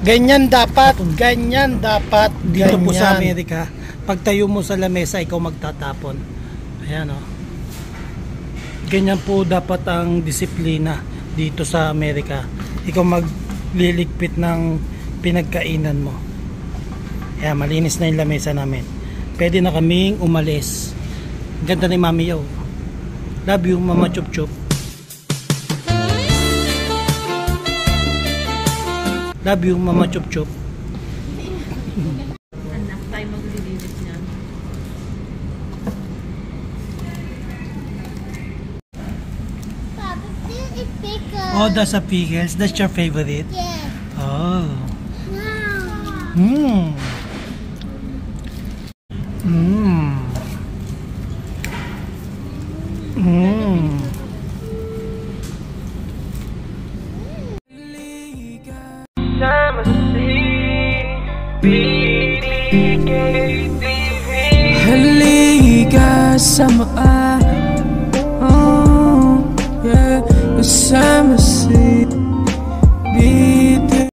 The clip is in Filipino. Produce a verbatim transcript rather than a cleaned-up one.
Ganyan dapat, ganyan dapat. Dito ganyan. po sa Amerika, pag tayo mo sa lamesa, ikaw magtatapon. Ayan o. Ganyan po dapat ang disiplina dito sa Amerika. Ikaw magliligpit ng pinagkainan mo. Ayan, malinis na yung lamesa namin. Pwede na kaming umalis. Ganda ni Mami yo. Love you, Mama Chup Chup. Love you, Mama Chup Chup. Anak, tayo maglilinis niyan. Papa, this is pickles. Oh, that's a pickles. That's your favorite? Yes. Oh. No. Mmm. Mmm. Mmm. Halika sama, oh yeah, kasama si